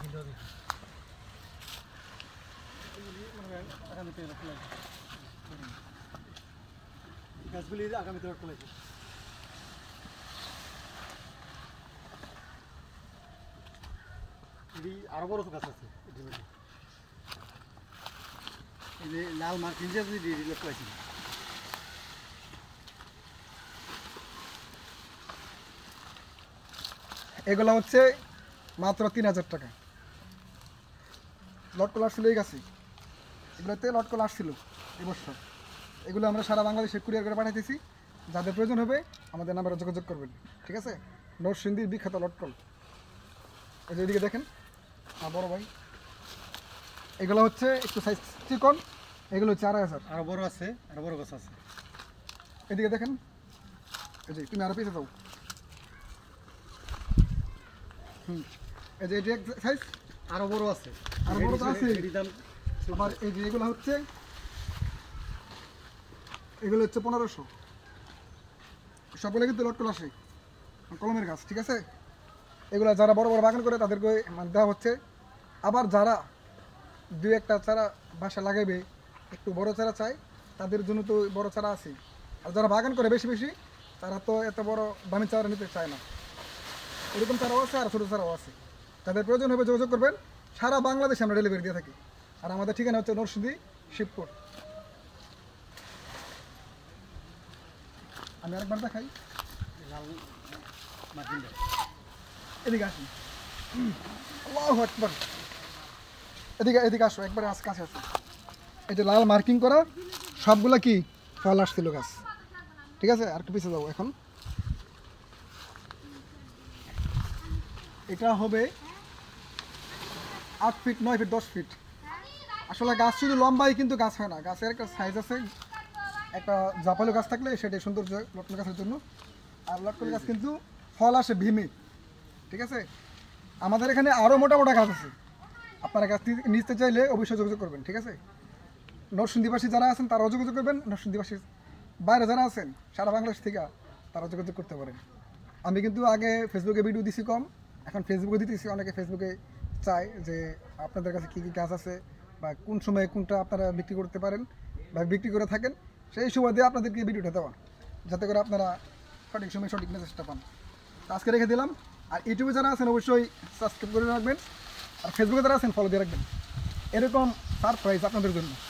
গাছগুলি আগামীতে রোড করেছে। আরো বড় গাছ আছে, এই যে লাল মার্কিন যে রিলেট করেছি। এগুলো হচ্ছে মাত্র 3000 টাকা। লটকল আসছিল এই গাছে, এগুলোতে লটকল আসছিল এবছর। এগুলো আমরা সারা বাংলাদেশে কুরিয়ার করে পাঠাইতেছি। যাদের প্রয়োজন হবে আমাদের নাম্বারে যোগাযোগ করবেন, ঠিক আছে। নরসিংদীর বিখ্যাত লটকল। এই যে এদিকে দেখেন বড় ভাই, এগুলো হচ্ছে একটু সাইজ চিকন, এগুলো হচ্ছে 2500। আরো বড় আছে, আরো বড় গাছ আছে। এদিকে দেখেন, এই যে তুমি আরো পিছিয়ে যাও। এই যে এটি এক সাইজ, আরো বড় আছে, আরো বড় তো আছে। দাম আবার এই যে এগুলো হচ্ছে 1500। সবগুলো কিন্তু লটকল আসে, কলমের গাছ, ঠিক আছে। এগুলো যারা বড় বড় বাগান করে তাদেরকে মানে দেওয়া হচ্ছে। আবার যারা দুই একটা চারা বাসা লাগাইবে, একটু বড় চারা চায়, তাদের জন্য তো বড় চারা আছে। আর যারা বাগান করে বেশি বেশি, তারা তো এত বড় দামি চারা নিতে চায় না। এরকম চারাও আছে আর ছোটো চারাও আছে। যাদের প্রয়োজন হবে যোগাযোগ করবেন। সারা বাংলাদেশে আমরা ডেলিভারি দিয়ে থাকি। আর আমাদের ঠিকানা হচ্ছে নরসিংদী শিবপুর। আমি আরেকবার দেখাই, লাল মার্কিনটা। এদিকে আসুন, আল্লাহু আকবার। এদিকে এদিকে আসো, একবার কাছে আসো। এই যে লাল মার্কিং করা সবগুলা কি ফল আসছিল গাছ, ঠিক আছে। আর একটু পিছিয়ে যাবো এখন। এটা হবে 8 ফিট, 9 ফিট, 10 ফিট। আসলে গাছ শুধু লম্বাই কিন্তু গাছ হয় না, গাছের একটা সাইজ আছে। একটা জাপালো গাছ থাকলে সেটাই সৌন্দর্য লটকল গাছের জন্য। আর লটকল গাছ কিন্তু ফল আসে ভীমে, ঠিক আছে। আমাদের এখানে আরও মোটা মোটা গাছ আছে। আপনারা গাছ নিতে চাইলে অবশ্যই যোগাযোগ করবেন, ঠিক আছে। নরসিংদীবাসী যারা আছেন তারাও যোগাযোগ করবেন। নরসিংদীবাসীর বাইরে যারা আছেন সারা বাংলাদেশ থেকে, তারা যোগাযোগ করতে পারেন। আমি কিন্তু আগে ফেসবুকে ভিডিও দিছি কম, এখন ফেসবুকে দিতেছি। অনেকে ফেসবুকে চায় যে আপনাদের কাছে কী কী গাছ আছে বা কোন সময়ে কোনটা আপনারা বিক্রি করতে পারেন বা বিক্রি করে থাকেন, সেই সময় দিয়ে আপনাদেরকে ভিডিওটা দেওয়া, যাতে করে আপনারা সঠিক সময় সঠিক মেসেজটা পান। আজকে রেখে দিলাম। আর ইউটিউবে যারা আছেন অবশ্যই সাবস্ক্রাইব করে রাখবেন। আর ফেসবুকে যারা আছেন ফলো দিয়ে রাখবেন। এরকম সারপ্রাইজ আপনাদের জন্য।